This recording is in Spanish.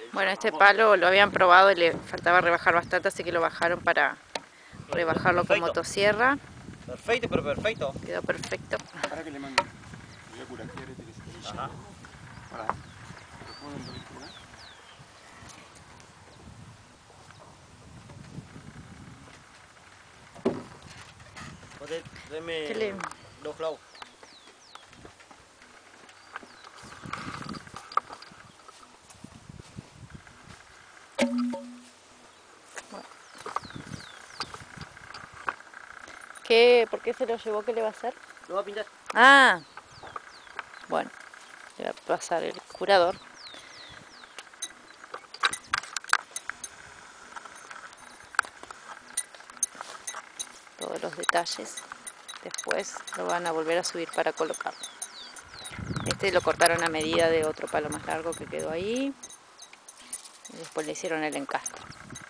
Bueno, este palo lo habían probado y le faltaba rebajar bastante, así que lo bajaron para rebajarlo con motosierra. Perfecto, pero perfecto. Quedó perfecto. Para que le mando. Voy a curar que te Ajá. Para. Deme ¿Qué le...? dos clavos. ¿Qué? ¿Por qué se lo llevó? ¿Qué le va a hacer? Lo va a pintar. Ah, bueno, le va a pasar el curador. Todos los detalles. Después lo van a volver a subir para colocarlo. Este lo cortaron a medida de otro palo más largo que quedó ahí. Y después le hicieron el encaste.